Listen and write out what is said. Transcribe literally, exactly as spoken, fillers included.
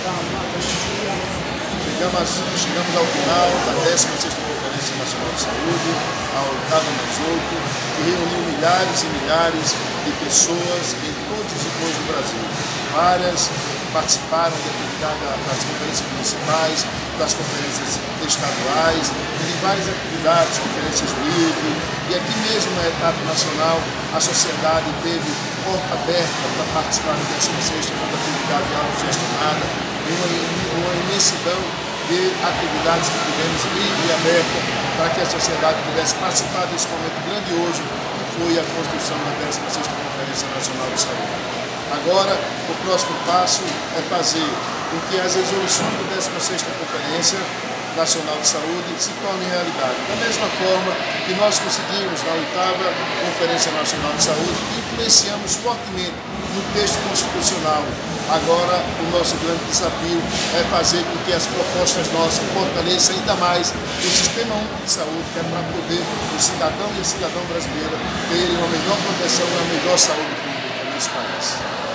Chegamos, chegamos ao final da décima sexta Conferência Nacional de Saúde, a oitava mais oito, que reuniu milhares e milhares de pessoas em todos os rincões do Brasil. Várias participaram das conferências municipais, das conferências estaduais, de várias atividades, conferências livres, e aqui mesmo na etapa nacional a sociedade teve porta aberta para participar da décima sexta com atividade autogestionada, uma, uma imensidão de atividades que tivemos livre e aberta para que a sociedade pudesse participar desse momento grandioso que foi a construção da décima sexta Conferência Nacional de Saúde. Agora, o próximo passo é fazer com que as resoluções da décima sexta Conferência Nacional de Saúde se tornem realidade. Da mesma forma que nós conseguimos na oitava Conferência Nacional de Saúde e influenciamos fortemente no texto constitucional. Agora, o nosso grande desafio é fazer com que as propostas nossas fortaleçam ainda mais o Sistema Único de Saúde, que é para poder o cidadão e a cidadã brasileira terem uma melhor proteção e uma melhor saúde pública nesse país.